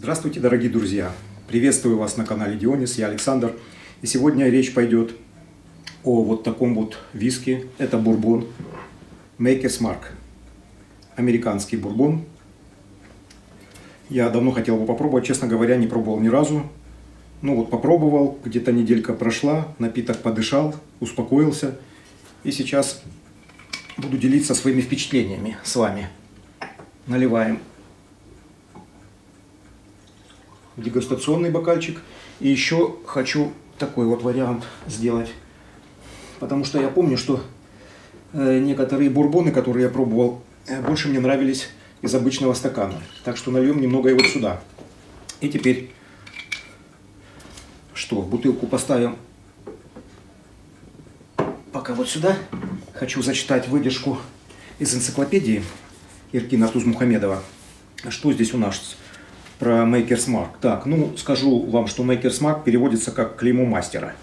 Здравствуйте, дорогие друзья! Приветствую вас на канале Дионис, я Александр. И сегодня речь пойдет о вот таком вот виске. Это бурбон Maker's Mark. Американский бурбон. Я давно хотел его попробовать, честно говоря, не пробовал ни разу. Ну вот попробовал, где-то неделька прошла, напиток подышал, успокоился. И сейчас буду делиться своими впечатлениями с вами. Наливаем дегустационный бокальчик. И еще хочу такой вот вариант сделать. Потому что я помню, что некоторые бурбоны, которые я пробовал, больше мне нравились из обычного стакана. Так что нальем немного его сюда. И теперь что? Бутылку поставим пока вот сюда. Хочу зачитать выдержку из энциклопедии Эркина Тузмухамедова. Что здесь у нас про Maker's Mark? Так, ну скажу вам, что Maker's Mark переводится как клеймо мастера.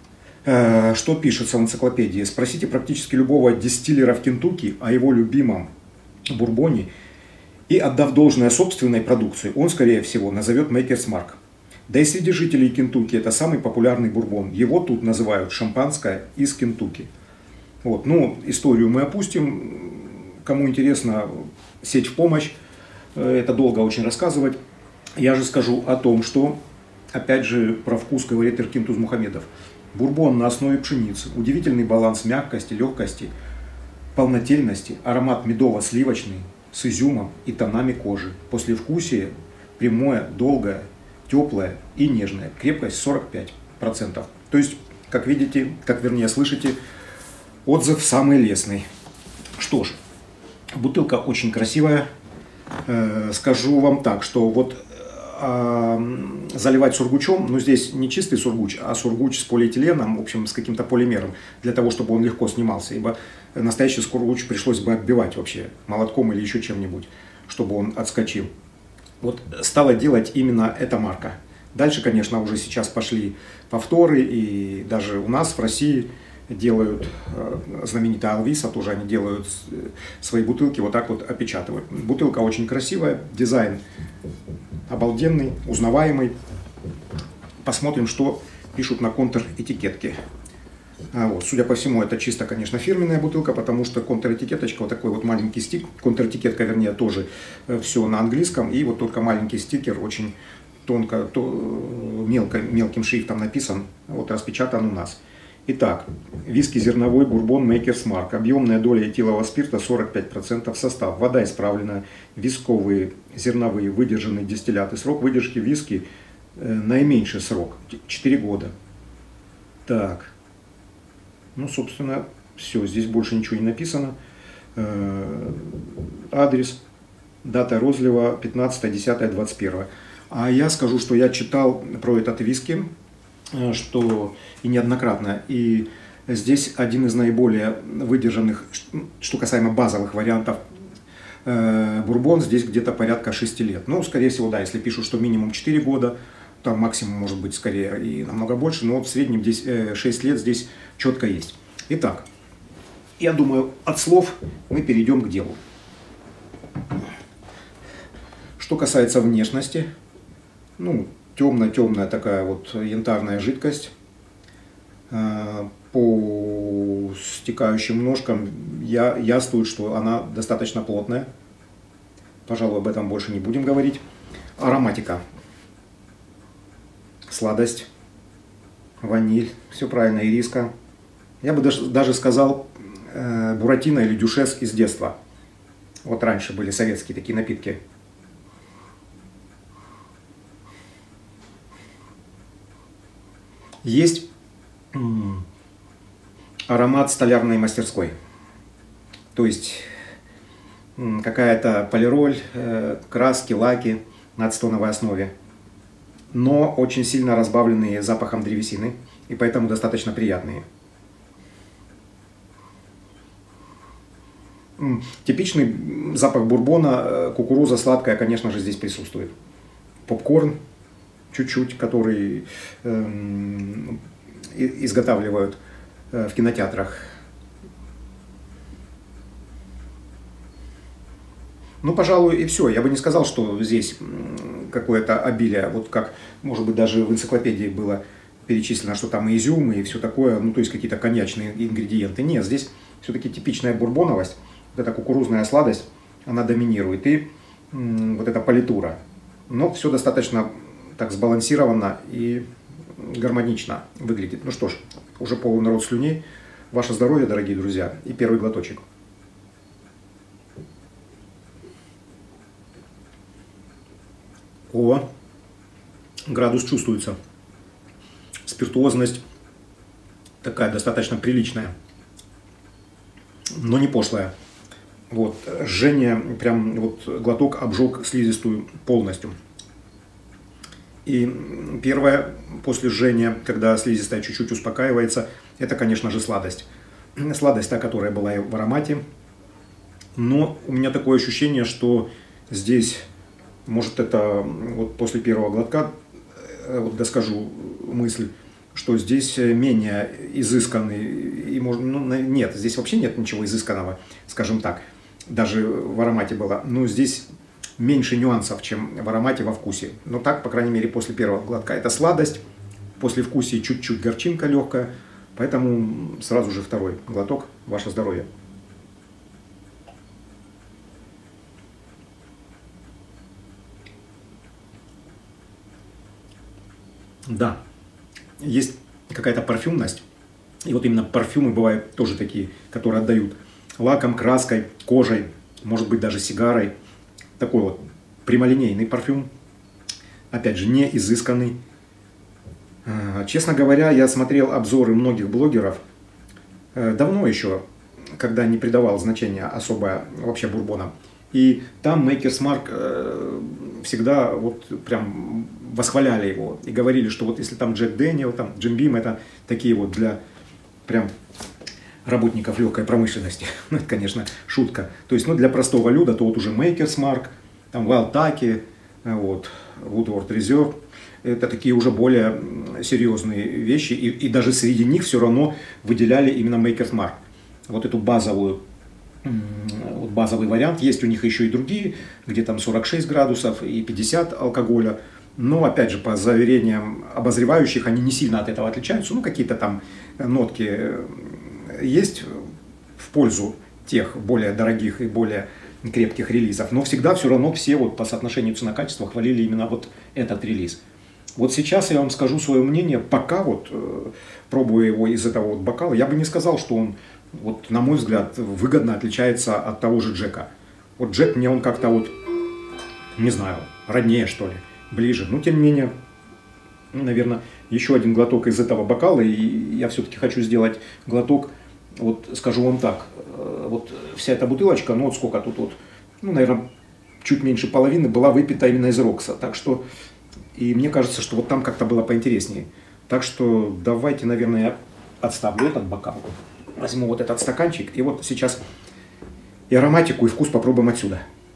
Что пишется в энциклопедии? Спросите практически любого дистиллера в Кентукки о его любимом бурбоне, и, отдав должное собственной продукции, он, скорее всего, назовет Maker's Mark. Да и среди жителей Кентукки это самый популярный бурбон. Его тут называют шампанское из Кентукки. Вот, ну, историю мы опустим. Кому интересно, сеть в помощь. Это долго очень рассказывать. Я же скажу о том, что, опять же, про вкус говорит Эркин Тузмухамедов. Бурбон на основе пшеницы. Удивительный баланс мягкости, легкости, полнотельности. Аромат медово-сливочный с изюмом и тонами кожи. Послевкусие прямое, долгое, теплое и нежное. Крепкость 45%. То есть, как видите, вернее слышите, отзыв самый лестный. Что ж, бутылка очень красивая. Скажу вам так, что вот заливать сургучом, но здесь не чистый сургуч, а сургуч с полиэтиленом, в общем, с каким-то полимером, для того, чтобы он легко снимался, ибо настоящий сургуч пришлось бы отбивать вообще молотком или еще чем-нибудь, чтобы он отскочил. Вот стала делать именно эта марка. Дальше, конечно, уже сейчас пошли повторы, и даже у нас в России делают, знаменитая Алвиса, тоже они делают свои бутылки, вот так вот опечатывают. Бутылка очень красивая, дизайн обалденный, узнаваемый. Посмотрим, что пишут на контр-этикетке. Вот. Судя по всему, это чисто, конечно, фирменная бутылка, потому что контр-этикеточка, вот такой вот маленький стик, контр-этикетка, вернее, тоже все на английском, и вот только маленький стикер, очень тонко, мелким шрифтом написан, вот распечатан у нас. Итак, виски зерновой бурбон Maker's Mark. Объемная доля этилового спирта 45%. Состав: вода исправленная, висковые, зерновые, выдержанные дистилляты. Срок выдержки виски наименьший срок 4 года. Так, ну, собственно, все. Здесь больше ничего не написано. Адрес, дата розлива 15.10.21. А я скажу, что я читал про этот виски, что и неоднократно, и здесь один из наиболее выдержанных, что касаемо базовых вариантов, бурбон здесь где-то порядка 6 лет. Ну, скорее всего, да, если пишут, что минимум 4 года, там максимум может быть скорее и намного больше, но в среднем здесь 6 лет здесь четко есть. Итак, я думаю, от слов мы перейдем к делу. Что касается внешности, ну, темная такая вот янтарная жидкость. По стекающим ножкам яствует, что она достаточно плотная. Пожалуй, об этом больше не будем говорить. Ароматика. Сладость, ваниль, все правильно, ириска. Я бы даже сказал буратино или дюшес из детства. Вот раньше были советские такие напитки. Есть аромат столярной мастерской, то есть какая-то полироль, краски, лаки на ацетоновой основе, но очень сильно разбавленные запахом древесины и поэтому достаточно приятные. Типичный запах бурбона, кукуруза сладкая, конечно же, здесь присутствует. Попкорн чуть-чуть, который изготавливают в кинотеатрах. Ну, пожалуй, и все. Я бы не сказал, что здесь какое-то обилие, вот как, может быть, даже в энциклопедии было перечислено, что там и изюм, и все такое, ну, то есть какие-то коньячные ингредиенты. Нет, здесь все-таки типичная бурбоновость, вот эта кукурузная сладость, она доминирует, и вот эта политура. Но все достаточно так сбалансировано и гармонично выглядит. Ну что ж, уже полный рот слюней. Ваше здоровье, дорогие друзья, и первый глоточек. О, градус чувствуется. Спиртуозность такая достаточно приличная, но не пошлая. Вот, жжение, прям вот глоток обжег слизистую полностью. И первое, после жжения, когда слизистая чуть-чуть успокаивается, это, конечно же, сладость. Сладость та, которая была и в аромате. Но у меня такое ощущение, что здесь, может, это вот после первого глотка, вот доскажу мысль, что здесь менее изысканный, и можно, ну, нет, здесь вообще нет ничего изысканного, скажем так, даже в аромате было, но здесь меньше нюансов, чем в аромате во вкусе, но так, по крайней мере, после первого глотка. Это сладость, после вкуса чуть-чуть горчинка легкая, поэтому сразу же второй глоток, ваше здоровье. Да, есть какая-то парфюмность, и вот именно парфюмы бывают тоже такие, которые отдают лаком, краской, кожей, может быть даже сигарой. Такой вот прямолинейный парфюм, опять же, не изысканный. Честно говоря, я смотрел обзоры многих блогеров давно еще, когда не придавал значения особое вообще бурбонам. И там Maker's Mark всегда вот прям восхваляли его и говорили, что вот если там Джек Дэниел, там Джим Бим, это такие вот для прям работников легкой промышленности. Ну, это, конечно, шутка. То есть, ну, для простого люда, то вот уже Maker's Mark, там Wild Turkey, вот, Woodward Reserve. Это такие уже более серьезные вещи. И даже среди них все равно выделяли именно Maker's Mark. Вот эту базовую, вот базовый вариант. Есть у них еще и другие, где там 46 градусов и 50 алкоголя. Но, опять же, по заверениям обозревающих, они не сильно от этого отличаются. Ну, какие-то там нотки есть в пользу тех более дорогих и более крепких релизов. Но всегда все равно все вот по соотношению цена-качество хвалили именно вот этот релиз. Вот сейчас я вам скажу свое мнение. Пока вот пробуя его из этого вот бокала, я бы не сказал, что он, вот, на мой взгляд, выгодно отличается от того же Джека. Вот Джек мне он как-то вот, не знаю, роднее, что ли, ближе. Но тем не менее, наверное, еще один глоток из этого бокала. И я все-таки хочу сделать глоток, вот скажу вам так, вот вся эта бутылочка, ну вот сколько тут вот, ну, наверное, чуть меньше половины была выпита именно из Рокса. Так что, и мне кажется, что вот там как-то было поинтереснее. Так что давайте, наверное, я отставлю этот бокал. Возьму вот этот стаканчик, и вот сейчас и ароматику, и вкус попробуем отсюда.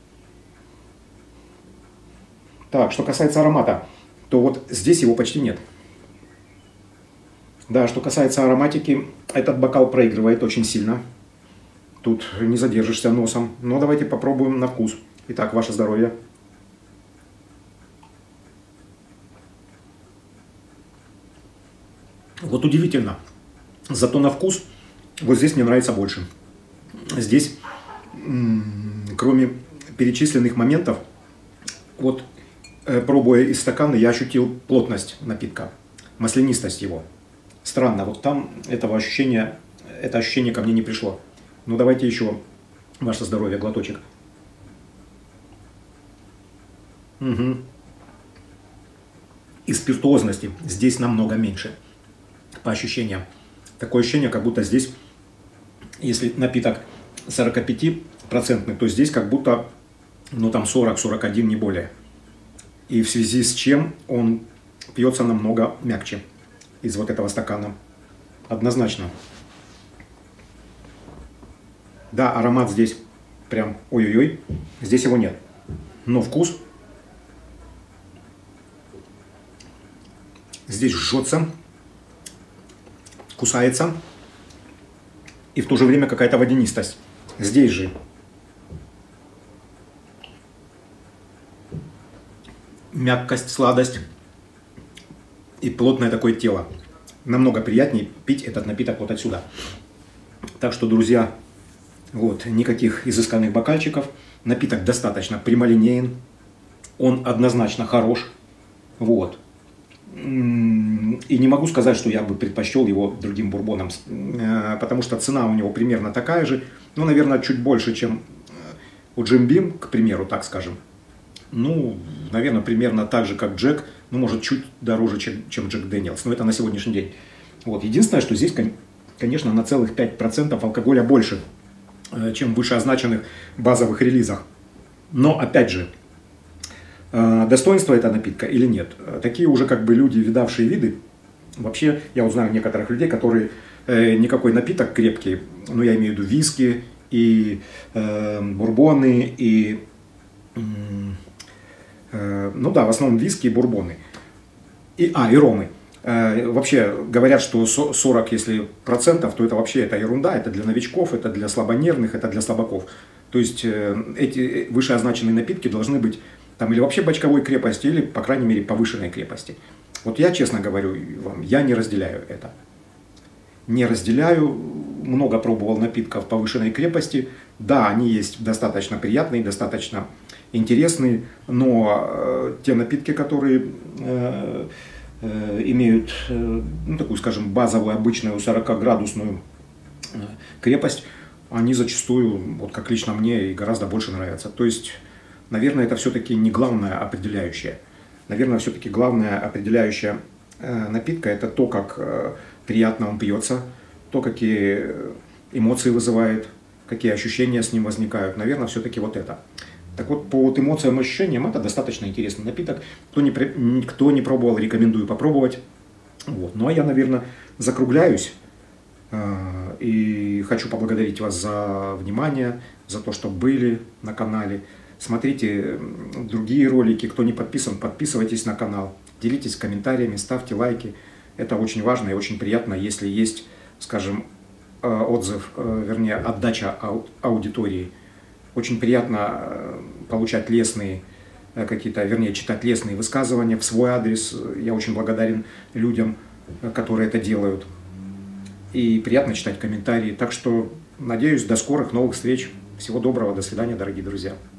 Так, что касается аромата, то вот здесь его почти нет. Да, что касается ароматики, этот бокал проигрывает очень сильно. Тут не задержишься носом. Но давайте попробуем на вкус. Итак, ваше здоровье. Вот удивительно. Зато на вкус вот здесь мне нравится больше. Здесь, кроме перечисленных моментов, вот пробуя из стакана, я ощутил плотность напитка, маслянистость его. Странно, вот там это ощущение ко мне не пришло. Ну давайте еще, ваше здоровье, глоточек. Угу. И спиртуозности здесь намного меньше, по ощущениям. Такое ощущение, как будто здесь, если напиток 45%, то здесь как будто, ну там 40-41, не более. И в связи с чем он пьется намного мягче из вот этого стакана. Однозначно. Да, аромат здесь прям ой-ой-ой. Здесь его нет. Но вкус здесь жжется, кусается. И в то же время какая-то водянистость. Здесь же мягкость, сладость и плотное такое тело. Намного приятнее пить этот напиток вот отсюда. Так что, друзья, вот, никаких изысканных бокальчиков. Напиток достаточно прямолинеен. Он однозначно хорош. Вот. И не могу сказать, что я бы предпочел его другим бурбонам, потому что цена у него примерно такая же. Ну, наверное, чуть больше, чем у Jim Beam, к примеру, так скажем. Ну, наверное, примерно так же, как Джек. Ну, может, чуть дороже, чем Джек Дэниелс. Но это на сегодняшний день. Вот. Единственное, что здесь, конечно, на целых 5% алкоголя больше, чем в вышеозначенных базовых релизах. Но, опять же, достоинство этого напитка или нет? Такие уже как бы люди, видавшие виды. Вообще, я узнаю некоторых людей, которые никакой напиток крепкий, ну, я имею в виду виски, и бурбоны, и, ну да, в основном виски и бурбоны, и ромы. Вообще говорят, что 40, если процентов, то это вообще это ерунда, это для новичков, это для слабонервных, это для слабаков. То есть эти вышеозначенные напитки должны быть там или вообще бочковой крепости, или, по крайней мере, повышенной крепости. Вот я честно говорю вам, я не разделяю это. Не разделяю, много пробовал напитков повышенной крепости. Да, они есть достаточно приятные, достаточно интересные, но те напитки, которые имеют, ну, такую, скажем, базовую, обычную 40-градусную крепость, они зачастую, вот как лично мне, и гораздо больше нравятся. То есть, наверное, это все-таки не главное определяющее. Наверное, все-таки главное определяющее напитка – это то, как приятно он пьется, то, какие эмоции вызывает, какие ощущения с ним возникают. Наверное, все-таки вот это. Так вот, по вот эмоциям и ощущениям, это достаточно интересный напиток. Кто не пробовал, рекомендую попробовать. Вот. Ну, а я, наверное, закругляюсь. И хочу поблагодарить вас за внимание, за то, что были на канале. Смотрите другие ролики. Кто не подписан, подписывайтесь на канал. Делитесь комментариями, ставьте лайки. Это очень важно и очень приятно, если есть, скажем, отзыв, вернее, отдача аудитории. Очень приятно получать лестные какие-то, вернее, читать лестные высказывания в свой адрес. Я очень благодарен людям, которые это делают. И приятно читать комментарии. Так что, надеюсь, до скорых новых встреч. Всего доброго, до свидания, дорогие друзья.